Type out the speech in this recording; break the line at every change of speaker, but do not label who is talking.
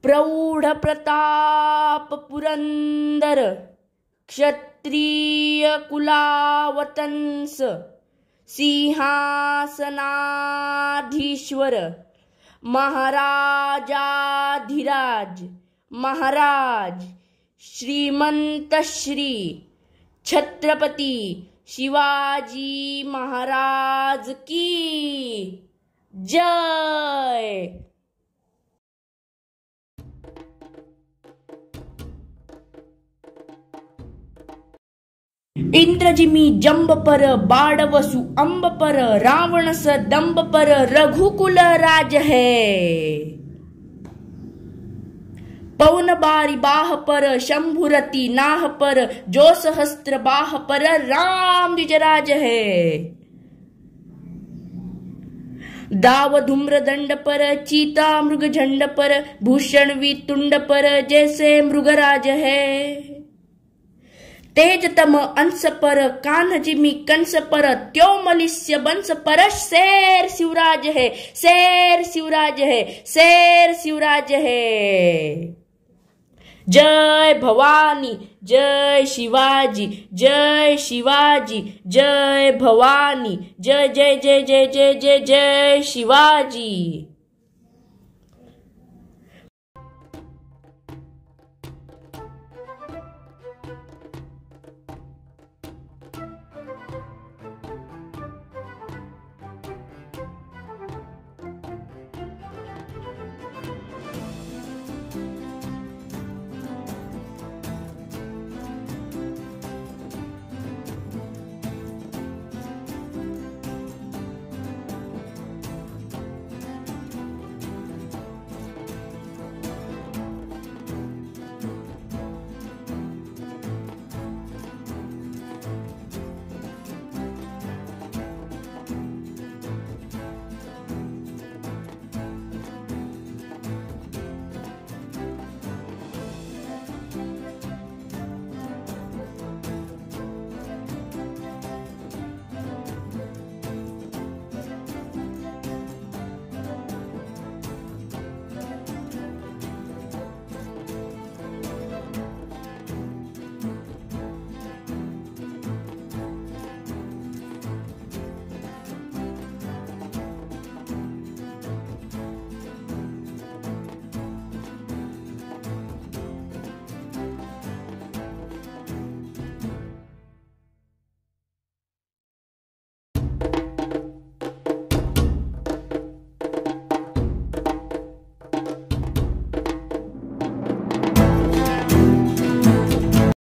प्रौढ़ प्रताप पुरंदर क्षत्रिय कुलावतंस सिंहासनाधीश्वर महाराजाधिराज महाराज श्रीमंत श्री छत्रपति शिवाजी महाराज की जय। इंद्रजिमी जंब पर बाड़वसु अंब पर रावण स दंब पर रघुकुल राज है। पवन बारी बाह पर शंभुरति नाह पर जो सहस्त्र बाह पर राम द्विजराज है। दाव धूम्र दंड पर चीता मृग झंड पर भूषण वितुंड पर जैसे मृगराज है। तेजतम अंश पर कान्ह जिमी कंस पर त्यो मलिस्य बंश पर शेर शिवराज है शेर शिवराज है शेर शिवराज है। जय भवानी जय शिवाजी जय शिवाजी जय भवानी जय जय जय जय जय जय जय शिवाजी।